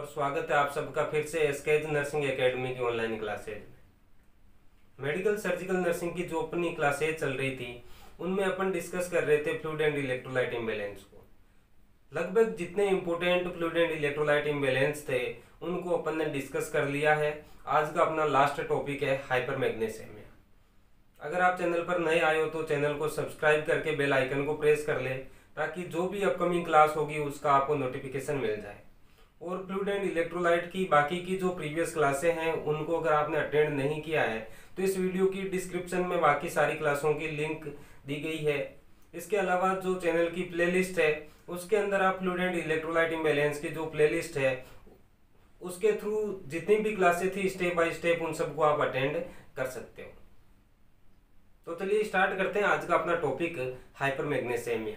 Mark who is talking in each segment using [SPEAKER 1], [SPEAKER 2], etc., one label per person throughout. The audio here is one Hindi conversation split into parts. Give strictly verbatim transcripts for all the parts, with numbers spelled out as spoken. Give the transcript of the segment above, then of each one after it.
[SPEAKER 1] और स्वागत है आप सबका फिर से एसकेज नर्सिंग एकेडमी की ऑनलाइन क्लासेज में। मेडिकल सर्जिकल नर्सिंग की जो अपनी क्लासेज चल रही थी उनमें अपन डिस्कस कर रहे थे फ्लूइड एंड इलेक्ट्रोलाइट इम्बैलेंस को। लगभग जितने important fluid and electrolyte imbalance थे उनको अपन ने डिस्कस कर लिया है। आज का अपना लास्ट टॉपिक है हाइपर मैग्नेसेमिया। अगर आप चैनल पर नए आए हो तो चैनल को सब्सक्राइब करके बेल आइकन को प्रेस कर ले ताकि जो भी अपकमिंग क्लास होगी उसका आपको नोटिफिकेशन मिल जाए। और फ्लूइड एंड इलेक्ट्रोलाइट की बाकी की जो प्रीवियस क्लासें हैं उनको अगर आपने अटेंड नहीं किया है तो इस वीडियो की डिस्क्रिप्शन में बाकी सारी क्लासों की लिंक दी गई है। इसके अलावा जो चैनल की प्लेलिस्ट है उसके अंदर आप फ्लूइड एंड इलेक्ट्रोलाइट इम्बैलेंस की जो प्लेलिस्ट है उसके थ्रू जितनी भी क्लासें थी स्टेप बाय स्टेप उन सबको आप अटेंड कर सकते हो। तो चलिए स्टार्ट करते हैं आज का अपना topic hypermagnesemia.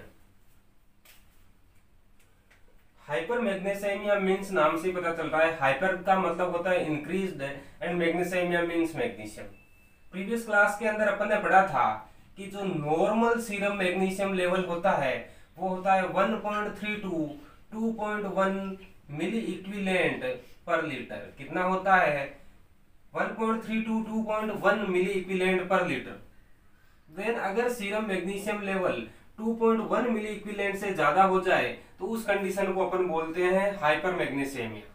[SPEAKER 1] Hypermagnesemia means नाम से पता चल रहा है, हाइपर का मतलब होता है increased and magnesemia means magnesium. Previous class के अंदर अपन ने पढ़ा था कि जो नॉर्मल सीरम मैग्नीशियम लेवल होता है वो होता है one point three two two point one milliequivalent per litre. कितना होता है? One point three two two point one milliequivalent per litre. Then अगर serum magnesium level two point one milliequivalent से ज्यादा हो जाए तो उस कंडीशन को अपन बोलते हैं हाइपर मैग्नेसेमिया।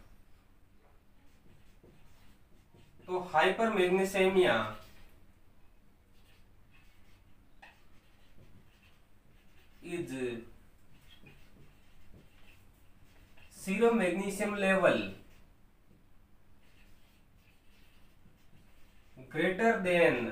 [SPEAKER 1] तो hypermagnesemia is serum magnesium level greater than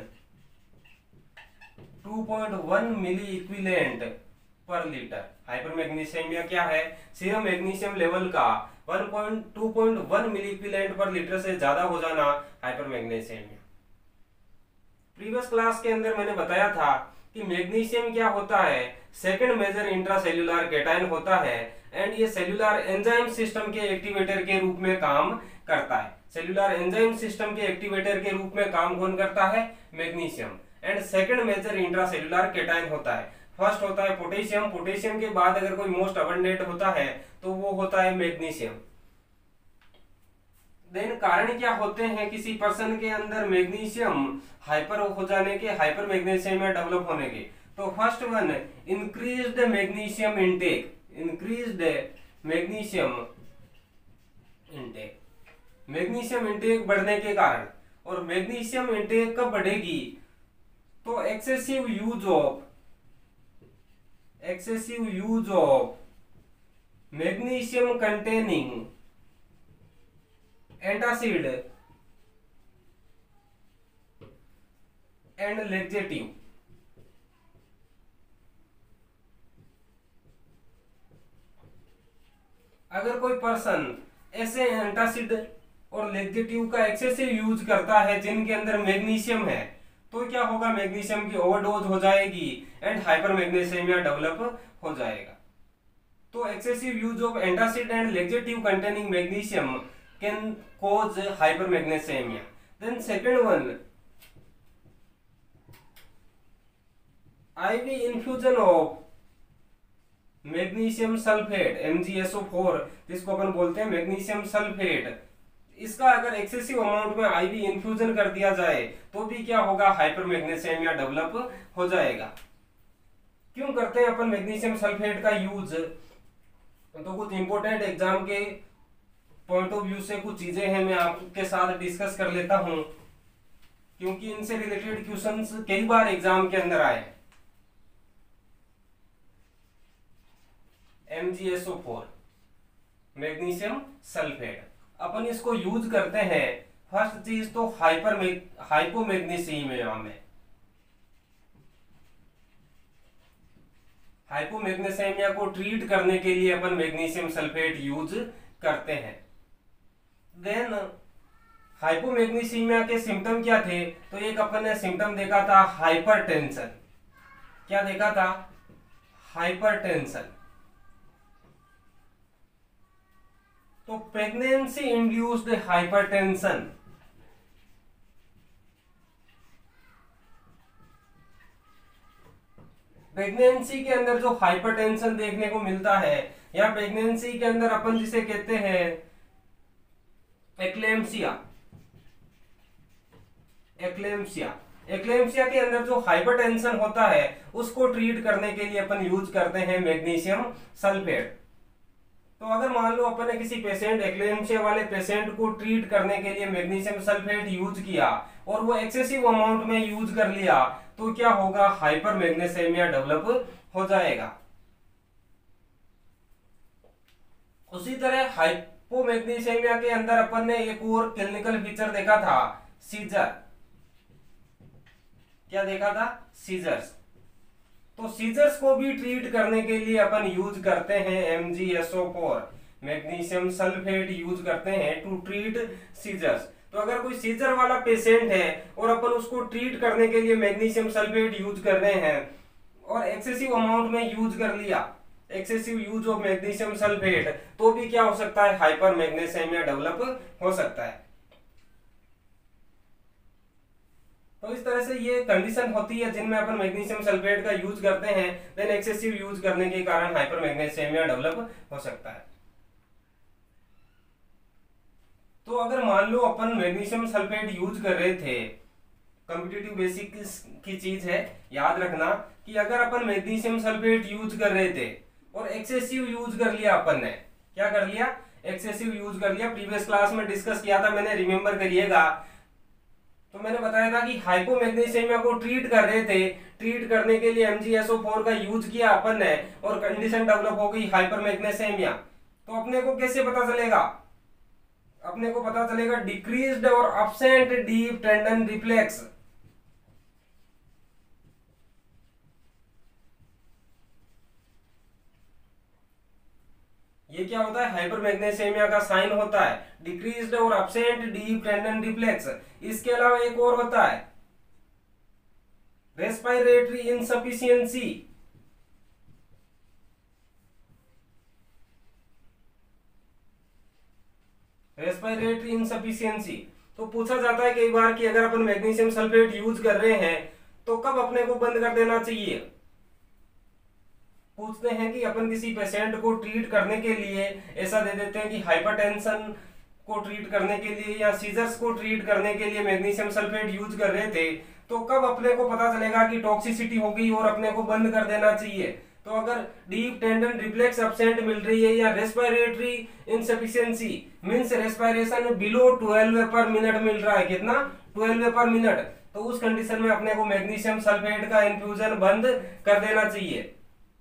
[SPEAKER 1] two point one milliequivalent per litre. Hypermagnesemia क्या है? सीरम मैग्नीशियम लेवल का two point one milliequivalent per litre से ज्यादा हो जाना हाइपर मैग्नीशियमिया। प्रीवियस क्लास के अंदर मैंने बताया था कि मैग्नीशियम क्या होता है? सेकंड मेजर इंट्रासेल्युलर कैटायन होता है एंड ये सेल्युलर एंजाइम सिस्टम के एक्टिवेटर के रूप में काम करता है। सेल्युलर एंजाइम सिस्टम के एक्टिवेटर के रूप में काम कौन करता है? Magnesium. And second major intracellular cation होता है। फर्स्ट होता है पोटेशियम, पोटेशियम के बाद अगर कोई मोस्ट अबंडेंट होता है तो वो होता है मैग्नीशियम। देन कारण क्या होते हैं किसी पर्सन के अंदर मैग्नीशियम हाइपर हो जाने के, हाइपर मैग्नेशियमिया डेवलप होने के? तो first one increased magnesium intake, increased magnesium intake. Magnesium intake बढ़ने के कारण, और मैग्नीशियम इनटेक कब बढ़ेगी? तो excessive use of excessive use of magnesium containing antacid and laxative. अगर कोई पर्सन ऐसे एंटासिड और लेक्जेटिव का एक्सेसिव यूज करता है जिनके अंदर मैग्नीशियम है तो क्या होगा? मैग्नीशियम की ओवरडोज हो जाएगी एंड हाइपर मैग्नेसेमिया डेवलप हो जाएगा। तो excessive use of antacid and laxative containing magnesium can cause hypermagnesemia. Then second one IV infusion of magnesium sulphate M G S O four, जिसको अपन बोलते हैं मैग्नीशियम सल्फेट। इसका अगर एक्सेसिव अमाउंट में आईवी इन्फ्यूजन कर दिया जाए तो भी क्या होगा? हाइपर मैग्नेसेमिया डेवलप हो जाएगा। क्यों करते हैं अपन मैग्नीशियम सल्फेट का यूज? तो कुछ इंपॉर्टेंट एग्जाम के पॉइंट ऑफ व्यू से कुछ चीजें हैं मैं आपके साथ डिस्कस कर लेता हूं क्योंकि इनसे रिलेटेड क्वेश्चंस कई बार एग्जाम के अंदर आए। M G S O four magnesium sulphate अपन इसको यूज करते हैं फर्स्ट चीज तो हाइपर हाइपोमैग्नीशियमिया में। हाइपोमैग्नीशियमिया को ट्रीट करने के लिए अपन मैग्नीशियम सल्फेट यूज करते हैं। देन हाइपोमैग्नीशियमिया के सिम्टम क्या थे? तो एक अपन ने सिम्टम देखा था हाइपरटेंशन। क्या देखा था? हाइपरटेंशन। तो प्रेगनेंसी इंड्यूस्ड हाइपरटेंशन, प्रेगनेंसी के अंदर जो हाइपरटेंशन देखने को मिलता है या प्रेगनेंसी के अंदर अपन जिसे कहते हैं एक्लेम्सिया, एक्लेम्सिया एक्लेम्सिया के अंदर जो हाइपरटेंशन होता है उसको ट्रीट करने के लिए अपन यूज करते हैं मैग्नीशियम सल्फेट। तो अगर मान लो अपन ने किसी पेशेंट एक्लेम्सिया वाले पेशेंट को ट्रीट करने के लिए मैग्नीशियम सल्फेट यूज किया और वो एक्सेसिव अमाउंट में यूज कर लिया तो क्या होगा, हाइपर मैग्नेसेमिया डेवलप हो जाएगा। उसी तरह हाइपोमैग्नीसेमिया के अंदर अपन ने एक और क्लिनिकल फीचर देखा था, सीजर। क्या देखा था, सीजर्स। तो सीजर्स को भी ट्रीट करने के लिए अपन यूज करते हैं M G S O four, magnesium sulphate use करते हैं टू ट्रीट सीजर्स। तो अगर कोई सीजर वाला पेशेंट है और अपन उसको ट्रीट करने के लिए मैग्नीशियम सल्फेट यूज कर रहे हैं और एक्सेसिव अमाउंट में यूज कर लिया, excessive use of magnesium sulphate, तो भी क्या हो सकता है, हाइपर मैग्नेसेमिया डेवलप हो सकता है। तो इस तरह से ये कंडीशन होती है जिनमें अपन मैग्नीशियम सल्फेट का यूज करते हैं, देन एक्सेसिव यूज करने के कारण हाइपर मैग्नेसेमिया डेवलप हो सकता है। तो अगर मान लो अपन मैग्नीशियम सल्फेट यूज कर रहे थे, कॉम्पिटिटिव बेसिक की चीज है, याद रखना कि अगर अपन मैग्नीशियम सल्फेट यूज कर रहे थे और एक्सेसिव यूज कर लिया, अपन ने क्या कर लिया, एक्सेसिव यूज कर लिया। प्रीवियस क्लास में डिस्कस किया था मैंने, रिमेंबर करिएगा। तो मैंने बताया था कि हाइपोमैग्नीसेमिया को ट्रीट कर रहे थे, ट्रीट करने के लिए M G S O four का यूज किया अपन ने और कंडीशन डेवलप हो गई हाइपरमैग्नेसेमिया। तो अपने को कैसे पता चलेगा, अपने को पता चलेगा डिक्रीज्ड और अब्सेंट डीप टेंडन रिफ्लेक्स। ये क्या होता है, हाइपरमैग्नेसेमिया का साइन होता है, डिक्रीज्ड और अब्सेंट डीप टेंडन रिफ्लेक्स। इसके अलावा एक और होता है रेस्पिरेटरी इनसफिशिएंसी। रेस्पिरेटरी इनसफिशिएंसी तो पूछा जाता है कई बार कि अगर अपन मैग्नीशियम सल्फेट यूज कर रहे हैं तो कब अपने को बंद कर देना चाहिए। पूछते हैं कि अपन किसी पेशेंट को ट्रीट करने के लिए ऐसा दे देते हैं कि हाइपरटेंशन को ट्रीट करने के लिए या सीजर्स को ट्रीट करने के लिए मैग्नीशियम सल्फेट यूज कर रहे थे, तो कब अपने को पता चलेगा कि टॉक्सिसिटी हो गई और अपने को बंद कर देना चाहिए। तो अगर डीप टेंडन रिफ्लेक्स एब्सेंट मिल रही है या respiratory insufficiency means respiration below twelve per minute मिल रहा है, कितना, ट्वेल्व पर मिनट, तो उस कंडीशन में अपने को मैग्नीशियम सल्फेट का इन्फ्यूजन बंद कर देना चाहिए।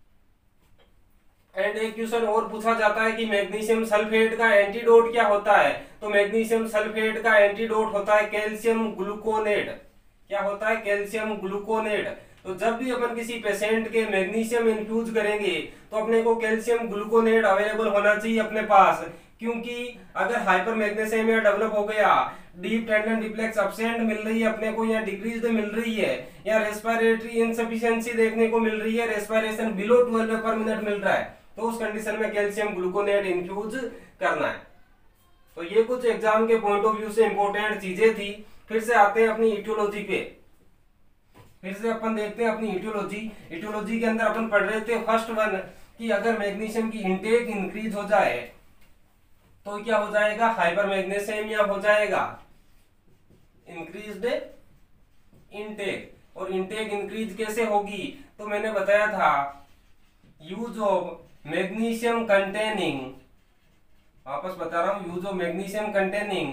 [SPEAKER 1] एंड एक क्वेश्चन और पूछा जाता है कि मैग्नीशियम सल्फेट का एंटीडोट क्या होता है। तो मैग्नीशियम सल्फेट का एंटीडोट होता है कैल्शियम ग्लूकोनेट। क्या होता है, कैल्शियम ग्लूकोनेट। तो जब भी अपन किसी पेशेंट के मैग्नीशियम इन्फ्यूज करेंगे तो अपने को कैल्शियम ग्लूकोनेट अवेलेबल होना चाहिए अपने पास, क्योंकि अगर हाइपर मैग्नेसेमिया डेवलप हो गया, डीप टेंडन रिफ्लेक्स एब्सेंट मिल रही है अपने को या डिक्रीज्ड मिल रही है या रेस्पिरेटरी इनसफिशिएंसी देखने को मिल रही है, respiration below twelve per minute मिल रहा है, तो उस कंडीशन में कैल्शियम ग्लूकोनेट इन्फ्यूज करना है। तो ये कुछ एग्जाम के पॉइंट ऑफ व्यू से इंपॉर्टेंट चीजें थी। फिर से आते हैं अपनी इटियोलॉजी पे, फिर से अपन देखते हैं अपनी इटियोलॉजी। इटियोलॉजी के अंदर अपन पढ़ रहे थे फर्स्ट वन कि अगर मैग्नीशियम की इंटेक इंक्रीज हो जाए तो क्या हो जाएगा, हाइपर मैग्नेसेमिया हो जाएगा, इंक्रीज्ड इंटेक। और इंटेक इंक्रीज कैसे होगी, तो मैंने बताया था यूज ऑफ मैग्नीशियम कंटेनिंग, वापस बता रहा हूं, use of magnesium containing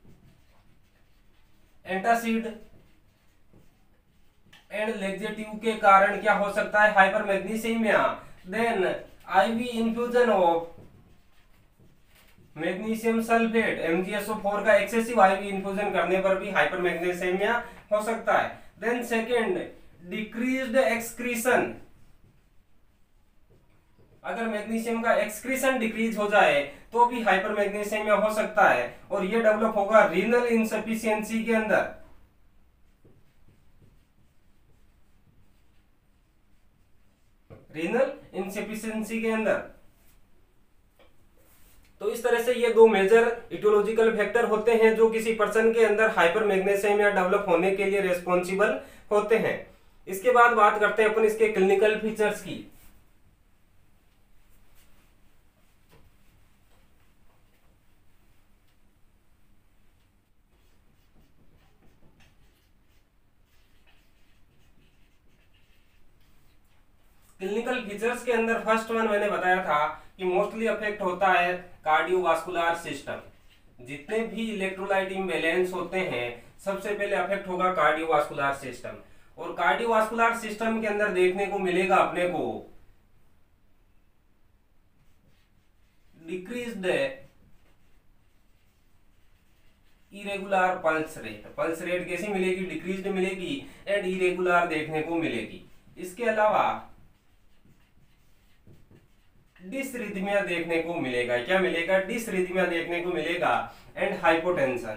[SPEAKER 1] antacid and laxative के कारण क्या हो सकता है, hypermagnesemia. Then IV infusion of magnesium sulphate M G S O four का एक्सेसिव आईवी इन्फ्यूजन करने पर भी हाइपर मैग्नेसेमिया हो सकता है। देन सेकेंड, डिक्रीज्ड एक्सक्रीशन, अगर मैग्नीशियम का एक्सक्रीशन डिक्रीज हो जाए तो भी हाइपर मैग्नेसेमिया हो सकता है, और ये डेवलप होगा रीनल इनसफिशिएंसी के अंदर। रीनल इनसफिशिएंसी के अंदर। तो इस तरह से ये दो मेजर इटियोलॉजिकल फैक्टर होते हैं जो किसी पर्सन के अंदर हाइपर मैग्नेसेमिया डेवलप होने के लिए रेस्पॉन्सिबल होते हैं। इसके बाद बात करते हैं अपन इसके क्लिनिकल फीचर्स की। फीचर्स के अंदर फर्स्ट वन मैंने बताया था कि मोस्टली अफेक्ट होता है कार्डियोवास्कुलर सिस्टम। जितने भी इलेक्ट्रोलाइट इम्बैलेंस होते हैं सबसे पहले अफेक्ट होगा कार्डियोवास्कुलर सिस्टम। और कार्डियोवास्कुलर सिस्टम के अंदर देखने को मिलेगा अपने को decreased irregular pulse rate. Pulse rate कैसी मिलेगी? डिक्रीज्ड मिलेगी एंड इरेगुलर देखने को मिलेगी। इसके अलावा डिसरिथमिया देखने को मिलेगा। क्या मिलेगा? डिसरिथमिया देखने को मिलेगा एंड हाइपोटेंशन।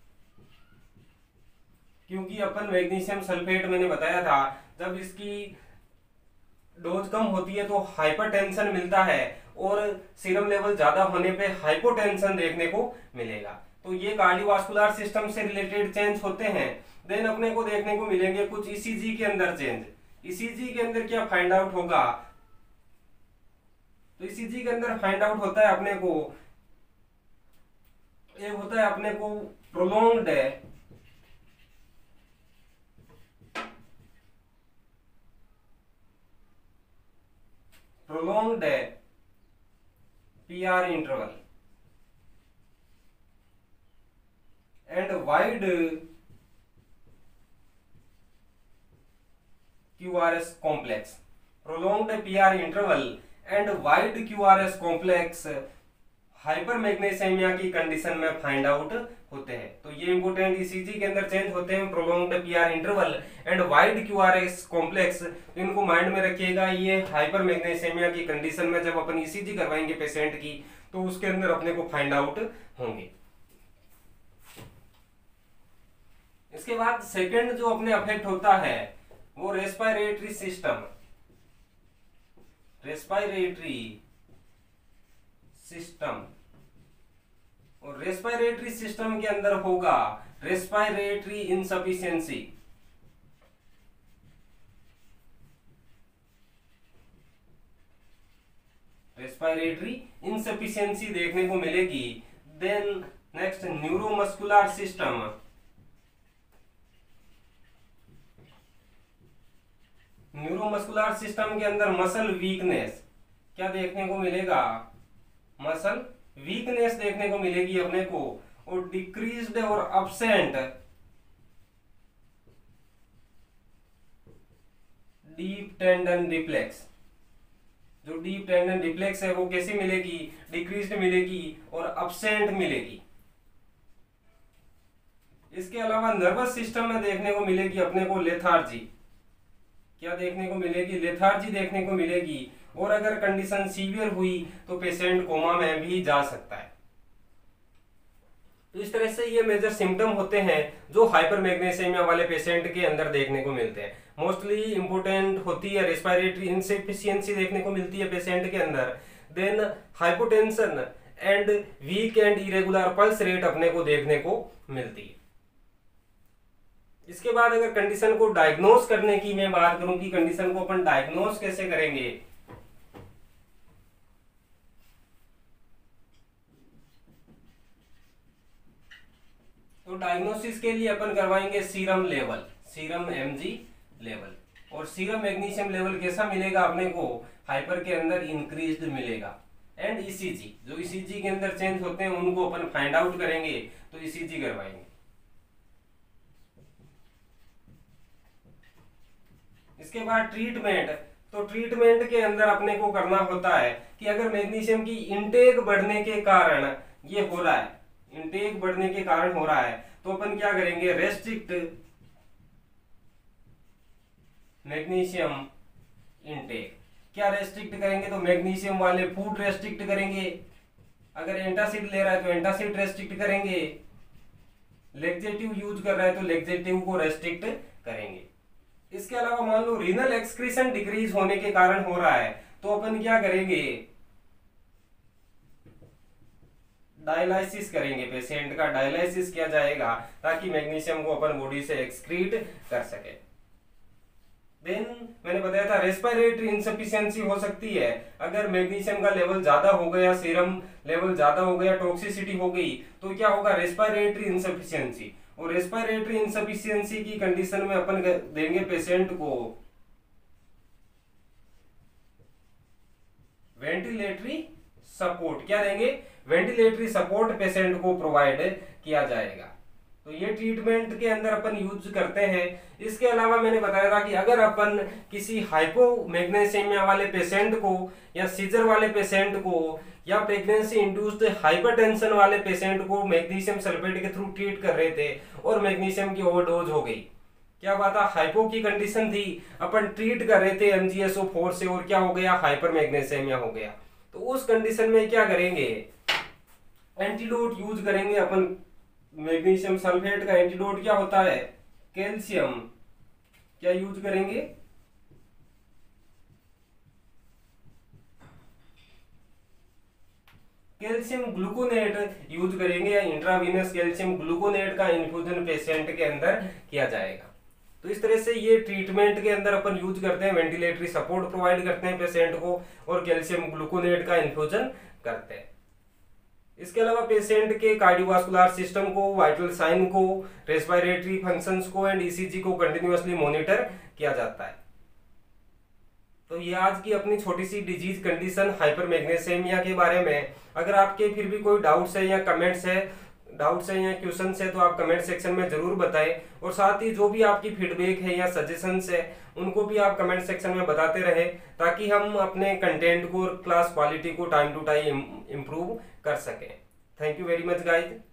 [SPEAKER 1] क्योंकि अपन मैग्नीशियम सल्फेट मैंने बताया था जब इसकी डोज कम होती है तो हाइपरटेंशन मिलता है और सीरम लेवल ज्यादा होने पे हाइपोटेंशन देखने को मिलेगा। तो ये कार्डियोवास्कुलर सिस्टम से रिलेटेड चेंज होते हैं। देन अपने को देखने को मिलेंगे कुछ ईसीजी के अंदर चेंज। ईसीजी के अंदर क्या फाइंड आउट होगा? तो ईसीजी के अंदर फाइंड आउट होता है अपने को एक होता है अपने को prolonged prolonged PR interval and wide QRS complex. Prolonged PR interval and wide QRS complex hypermagnesemia की कंडीशन में फाइंड आउट होते हैं। तो ये इंपोर्टेंट ईसीजी के अंदर चेंज होते हैं prolonged PR interval and wide QRS complex. इनको माइंड में रखिएगा। ये हाइपर मैग्नेसेमिया की कंडीशन में जब अपन ईसीजी करवाएंगे पेशेंट की तो उसके अंदर अपने को फाइंड आउट होंगे। इसके बाद सेकंड जो अपने अफेक्ट होता है वो रेस्पिरेटरी सिस्टम। रेस्पिरेटरी सिस्टम और रेस्पिरेटरी सिस्टम के अंदर होगा रेस्पिरेटरी इनसफिशिएंसी। रेस्पिरेटरी इनसफिशिएंसी देखने को मिलेगी। Then next neuromuscular system. Neuromuscular system के अंदर मसल वीकनेस क्या देखने को मिलेगा? मसल वीकनेस देखने को मिलेगी अपने को और डिक्रीज्ड और अब्सेंट डीप टेंडन रिफ्लेक्स। जो डीप टेंडन रिफ्लेक्स है वो कैसी मिलेगी? डिक्रीज्ड मिलेगी और अब्सेंट मिलेगी। इसके अलावा नर्वस सिस्टम में देखने को मिलेगी अपने को लेथार्जी। क्या देखने को मिलेगी? लेथार्जी देखने को मिलेगी और अगर कंडीशन सीवियर हुई तो पेशेंट कोमा में भी जा सकता है। तो इस तरह से ये मेजर सिम्टम होते हैं जो हाइपर मैग्नेसेमिया वाले पेशेंट के अंदर देखने को मिलते हैं। मोस्टली इंपोर्टेंट होती है रेस्पिरेटरी इनसफिशिएंसी देखने को मिलती है पेशेंट के अंदर। Then hypotension and weak and irregular pulse rate अपने को देखने को मिलती है। इसके बाद अगर कंडीशन को डायग्नोस करने की मैं बात करूं कि कंडीशन को अपन डायग्नोस कैसे करेंगे, तो डायग्नोसिस के लिए अपन करवाएंगे serum level, serum MG level. और सीरम मैग्नीशियम लेवल कैसा मिलेगा अपने को? हाइपर के अंदर इंक्रीज्ड मिलेगा। एंड ईसीजी, जो ईसीजी के अंदर चेंज होते हैं उनको अपन फाइंड आउट करेंगे तो ईसीजी करवाएंगे। इसके बाद ट्रीटमेंट, तो ट्रीटमेंट के अंदर अपने को करना होता है कि अगर मैग्नीशियम की इनटेक बढ़ने के कारण ये हो रहा है, इनटेक बढ़ने के कारण हो रहा है, तो अपन क्या करेंगे? Restrict magnesium intake. क्या रेस्ट्रिक्ट करेंगे? तो मैग्नीशियम वाले फूड रेस्ट्रिक्ट करेंगे। अगर एंटासिड ले रहा है तो एंटासिड रेस्ट्रिक्ट करेंगे। लेक्जेटिव यूज कर रहा है तो लेक्जेटिव को रेस्ट्रिक्ट करेंगे। इसके अलावा मान लो रीनल एक्सक्रीशन डिक्रीज होने के कारण हो रहा है तो अपन क्या करेंगे? डायलाइसिस करेंगे। पेशेंट का डायलाइसिस किया जाएगा ताकि मैग्नीशियम को अपन बॉडी से एक्सक्रीट कर सके। देन मैंने बताया था रेस्पिरेटरी इनसफिशिएंसी हो सकती है अगर मैग्नीशियम का लेवल ज्यादा हो गया, सीरम लेवल ज्यादा हो गया, टॉक्सिसिटी हो गई तो क्या होगा? Respiratory insufficiency. और रेस्पिरेटरी इनसफिशिएंसी की कंडीशन में अपन देंगे पेशेंट को वेंटिलेटरी सपोर्ट क्या देंगे, वेंटिलेटरी सपोर्ट पेशेंट को प्रोवाइड किया जाएगा। तो ये ट्रीटमेंट के अंदर अपन यूज करते हैं। इसके अलावा मैंने बताया था कि अगर अपन किसी हाइपोमैग्नीशियमिया वाले पेशेंट को या सीजर वाले पेशेंट को या प्रेगनेंसी इंड्यूस्ड हाइपरटेंशन वाले पेशेंट को मैग्नीशियम सल्फेट के थ्रू ट्रीट कर रहे थे और मैग्नीशियम की ओवरडोज हो गई, क्या बात है, हाइपो की कंडीशन थी, अपन ट्रीट कर रहे थे M G S O four से और क्या हो गया, हाइपर मैग्नीशियमिया हो गया। तो उस कंडीशन में क्या करेंगे, एंटीडोट यूज करेंगे अपन। मैग्नीशियम सल्फेट का एंटीडोट क्या होता है, कैल्शियम, क्या यूज करेंगे, कैल्शियम ग्लूकोनेट यूज करेंगे, या इंट्रावीनस कैल्शियम ग्लूकोनेट का इन्फ्यूजन पेशेंट के अंदर किया जाएगा। तो इस तरह से ये ट्रीटमेंट के अंदर अपन यूज करते हैं, वेंटिलेटरी सपोर्ट प्रोवाइड करते हैं पेशेंट को और कैल्शियम ग्लूकोनेट का इन्फ्यूजन करते हैं। इसके अलावा पेशेंट के कार्डियोवास्कुलर सिस्टम को, वाइटल साइन को, रेस्पिरेटरी फंक्शंस को एंड ई सी जी को कंटिन्यूअसली मॉनिटर किया जाता है। तो ये आज की अपनी छोटी सी डिजीज कंडीशन हाइपरमैग्नीशियमिया के बारे में। अगर आपके फिर भी कोई डाउट्स है या कमेंट्स है डाउट्स है या क्वेश्चंस है तो आप कमेंट सेक्शन में जरूर बताएं, और साथ ही जो भी आपकी फीडबैक है या सजेशंस है उनको भी आप कमेंट सेक्शन में बताते रहें, ताकि हम अपने कंटेंट को और क्लास क्वालिटी को टाइम टू टाइम इम्प्रूव कर सकें। Thank you very much guys.